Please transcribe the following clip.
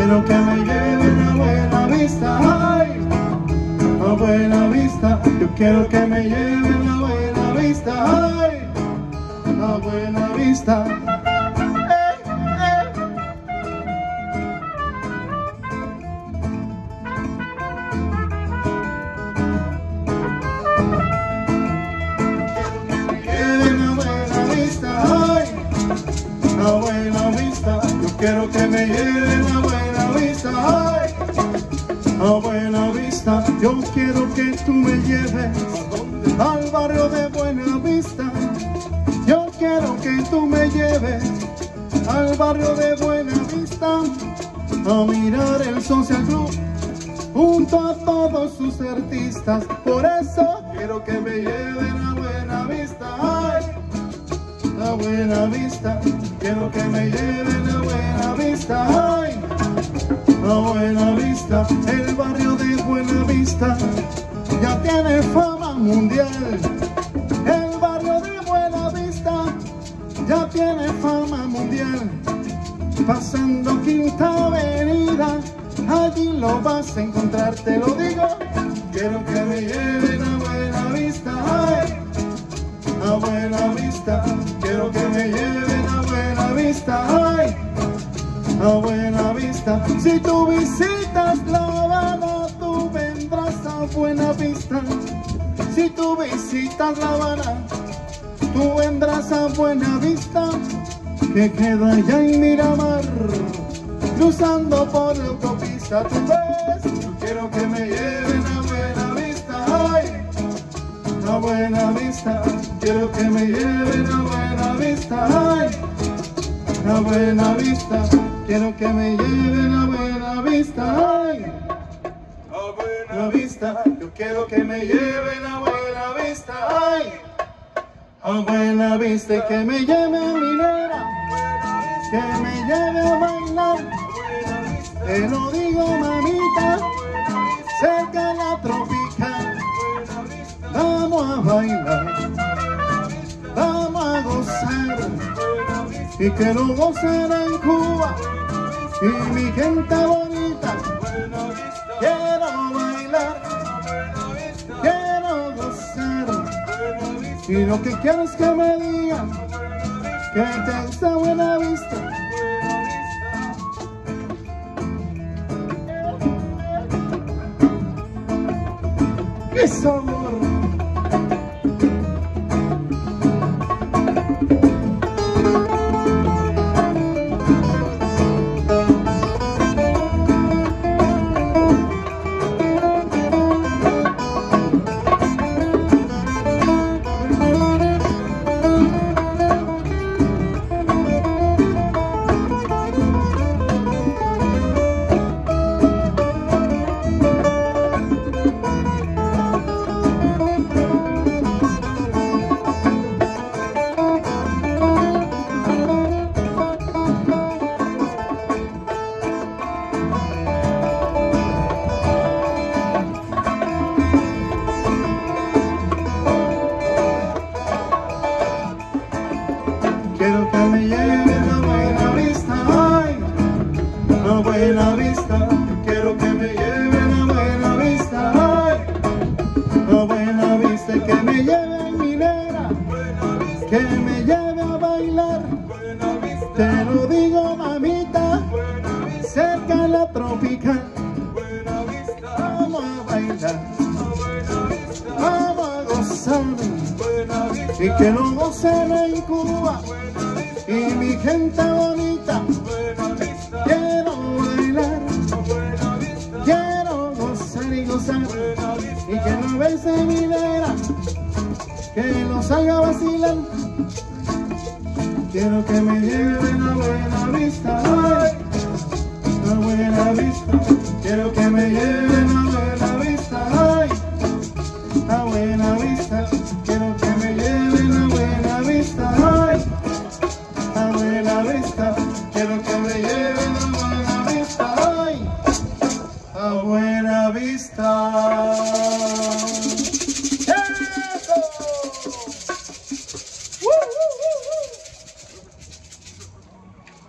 quiero que me lleven a Buena Vista, ay, a Buena Vista. Yo quiero que me lleven a Buena Vista, ay, a Buena Vista. A Buena Vista, yo quiero que me lleven a Buena Vista, ay, a Buena Vista. Yo quiero que tú me lleves al barrio de Buena Vista. Yo quiero que tú me lleves al barrio de Buena Vista a mirar el Social Club junto a todos sus artistas. Por eso quiero que me lleven a Buena Vista, ay, a Buena Vista. Quiero que me lleven a Buena Vista, ay, a Buena Vista. El barrio de Buena Vista ya tiene fama mundial. El barrio de Buena Vista ya tiene fama mundial. Pasando Quinta Avenida, allí lo vas a encontrar, te lo digo. Quiero que me lleven a Buena Vista, ay, a Buena Vista. Quiero que me lleven a Buena Vista, ay, a Buena Vista. Si tú visitas La Habana, tú vendrás a Buena Vista. Si tú visitas La Habana, tú vendrás a Buena Vista, que queda allá en Miramar, cruzando por la autopista. Tú ves, yo quiero que me lleven a Buena Vista, ay, a Buena Vista. Quiero que me lleven a Buena Vista, ay, a Buena Vista. Quiero que me lleven a Buena Vista, ay, a Buena Vista. Yo quiero que me lleven a Buena Vista, ay, a Buena Vista. Y que me lleve a Minera, que me lleve a bailar. Te lo digo, mamita, cerca la tropical. Vamos a bailar, vamos a gozar, y que lo gocen en Cuba y mi gente bonita. Quiero bailar, quiero gozar, y lo que quiero es que me digan que te gusta Buena Vista. ¡Qué sabor! Quiero que me lleven a Buena Vista, ay, a Buena Vista. Quiero que me lleven a Buena Vista, ay, a Buena Vista. Y que me lleven Minera, que me lleve a bailar. Te lo digo, mamita, cerca la tropical. Vamos a bailar, vamos a gozar, y que lo gocen en Cuba y mi gente bonita. Quiero bailar, quiero gozar y gozar, y que no bese Minera, que no salga a vacilar. Quiero que me lleven a Buena Vista, ay, a Buena Vista. Quiero que me lleven a Buena Vista, ay, a Buena Vista. Quiero que me lleven a Buena Vista, ay, a Buena Vista. Quiero que me lleven a Buena Vista, ay, a Buena Vista.